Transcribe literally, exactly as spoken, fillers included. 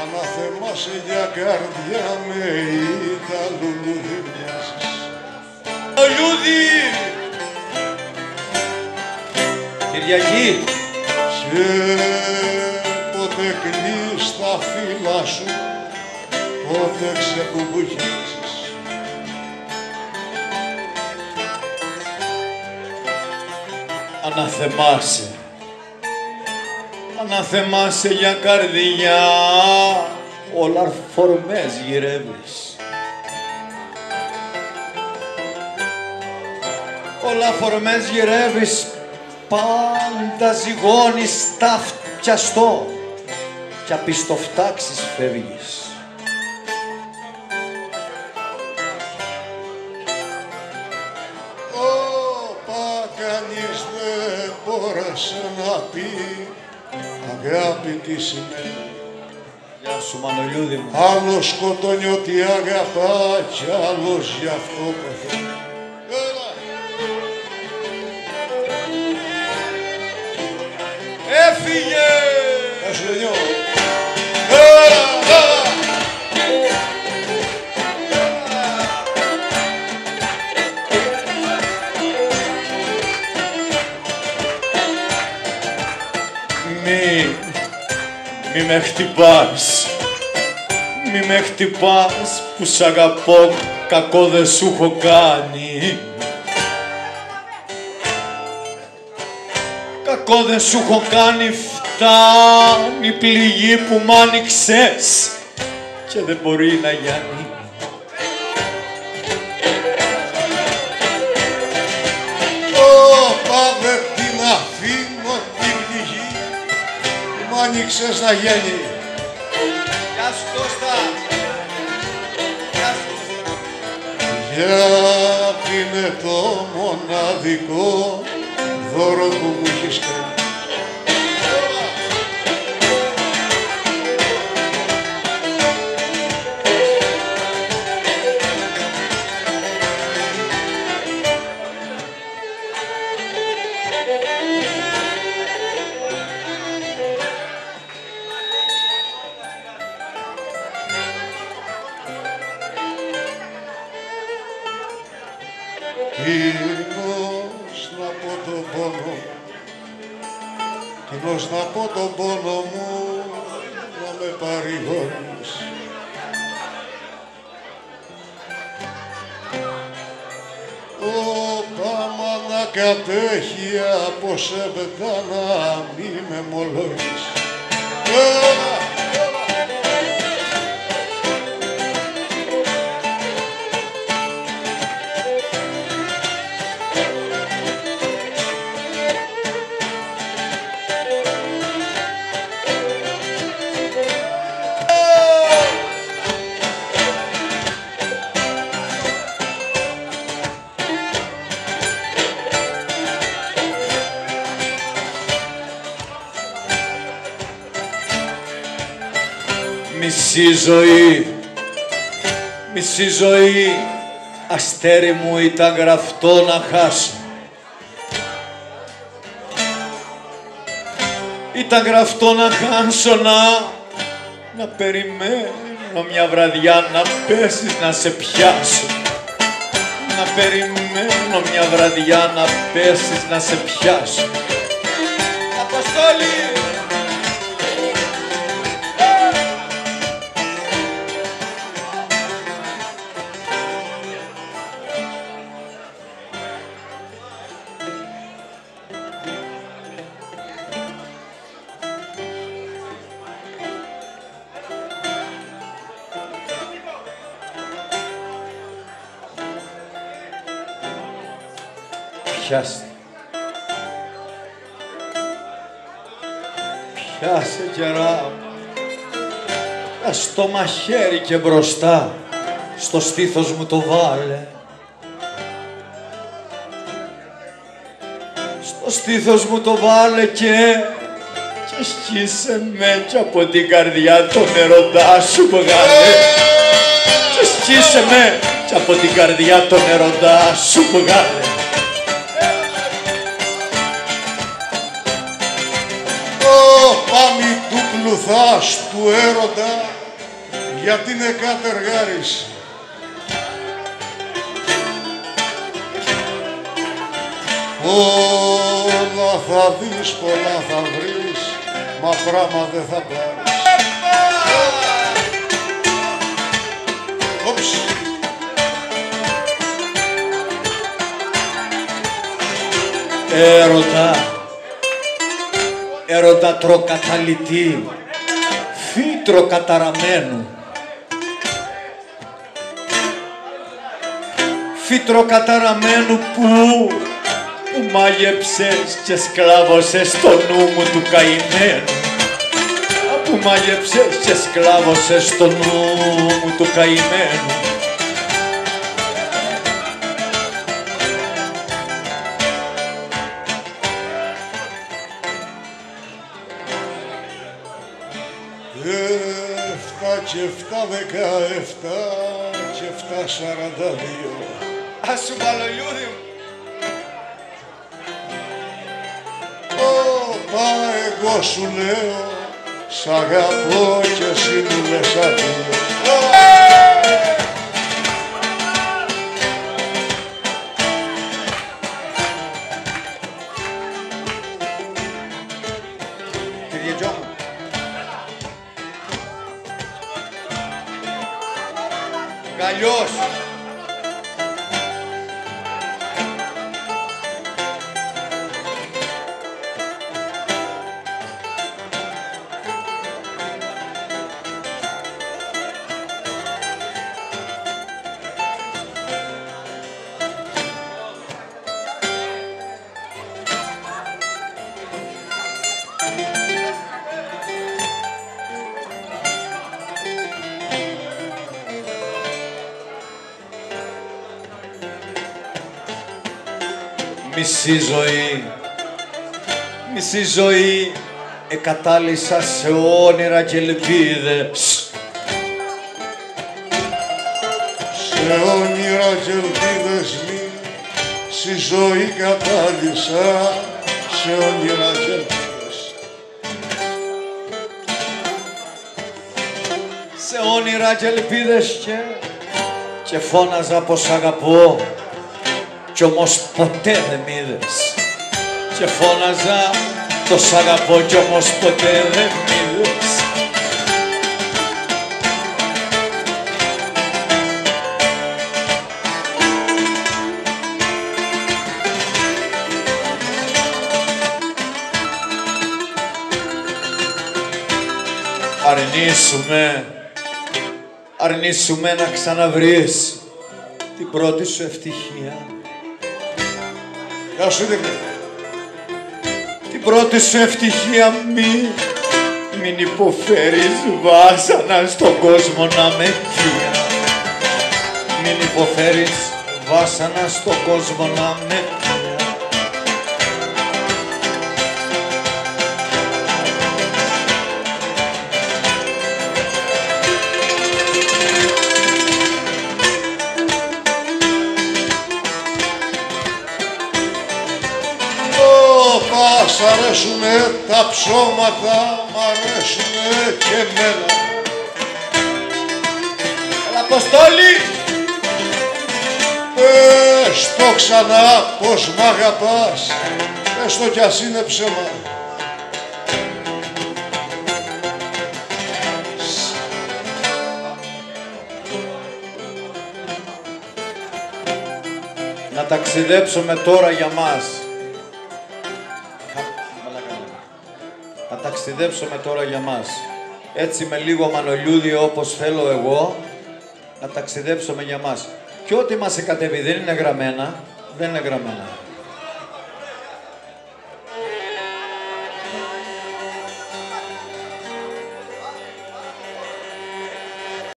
Αναθεμάσαι για καρδιά με τα λουλούδι μοιάζεις. Το λουλούδι! Κυριακή! Και πότε κλείς τα φύλλα σου, πότε ξεκουμπούχιζεις. Αναθεμάσαι, αναθεμάσαι για καρδιά, όλα φορμές γυρεύεις. Όλα φορμές γυρεύεις, πάντα ζυγώνεις τα φτιαστό κι απ' το φτάξεις φεύγεις. Κανείς δεν μπόρεσε να πει αγάπη τι σημαίνει. Γεια σου Μανολιούδη μου. Άλλος σκοτώνει ότι αγαπά κι άλλος γι' αυτό πεθαίνει. Έφυγε! Θα σου λενιώ. Μη, μη με χτυπάς, μη με χτυπάς που σ' αγαπώ, κακό δεν σου έχω κάνει. Κακό δεν σου έχω κάνει, φτάνει η πληγή που μ' άνοιξες και δεν μπορεί να γιάνει. Ωπα δεν την αφήνω την πληγή που μ' άνοιξες να γίνει. Γεια σου Κώστα! Γεια σου Κώστα! Γιατί είναι το μοναδικό δώρο που μου έχεις κάνει. Τίνος να πω τον πόνο, τίνος να πω τον πόνο μου, να με παρηγορείς. Ωπα μάνα κατέχει από σεβδά να μη με μολόγεις. Μισή ζωή, μισή ζωή, αστέρι μου ήταν γραφτό να χάσω. Ήταν γραφτό να χάσω, να, να περιμένω μια βραδιά να πέσεις να σε πιάσω. Να περιμένω μια βραδιά να πέσεις να σε πιάσω. Αποστόλη! Πιάστε. Πιάσε κερά. Στο μαχαίρι και μπροστά, στο στήθος μου το βάλε. Στο στήθος μου το βάλε και και σκίσε με κι από την καρδιά τον ερωτά σου βγάλε. Και σκίσε με κι από την καρδιά τον ερωτά σου βγάλε. Πάμε του ακολουθάς του έρωτα γιατί είναι κατεργάρης. Πολλά θα δεις, πολλά θα βρεις, μα πράμα δεν θα πάρεις. Όψ. Έρωτα, έρωτα τροκαταλυτή, φύτρο καταραμένου. Φύτρο καταραμένου που, που μάγεψες και σκλάβωσες το νου μου του καημένου. Που μάγεψες και σκλάβωσες το νου μου του καημένου. Εφτά και εφτά δεκαεφτά και εφτά σαράντα δύο. Ας σου παλαιούδι μου. Όπα, εγώ σου λέω, σ' αγαπώ και εσύ μου λες αδείο. Κύριε Τζόμου. Καλώς. Μισή ζωή, μισή ζωή εκατάλησα σε όνειρα και ελπίδες. Σε όνειρα και ελπίδες μη, στη ζωή κατάλησα, σε όνειρα και ελπίδες. Σε όνειρα και ελπίδες και, και φώναζα πως αγαπώ. Κι όμως ποτέ δεν μ' είδες. Και φώναζα το σ' αγαπώ κι όμως ποτέ δεν μ' είδες. Αρνήσουμε, αρνήσουμε να ξαναβρεις την πρώτη σου ευτυχία. Γεια σου, Δίκο. Την πρώτη σου ευτυχία μη, μην υποφέρεις βάσανα στον κόσμο να με θεία. Μην υποφέρεις βάσανα στον κόσμο να με θεία. Σ' αρέσουνε τα ψώματα, μ' αρέσουνε και εμένα. Έλα, Αποστόλη! Πες το ξανά πως μ' αγαπάς, πες το κι ας είναι ψέμα. Να ταξιδέψουμε τώρα για μας. Να ταξιδέψουμε τώρα για μας. Έτσι με λίγο μανολιούδι όπως θέλω εγώ, να ταξιδέψουμε για μας. Και ό,τι μας εκατέβει δεν είναι γραμμένα, δεν είναι γραμμένα.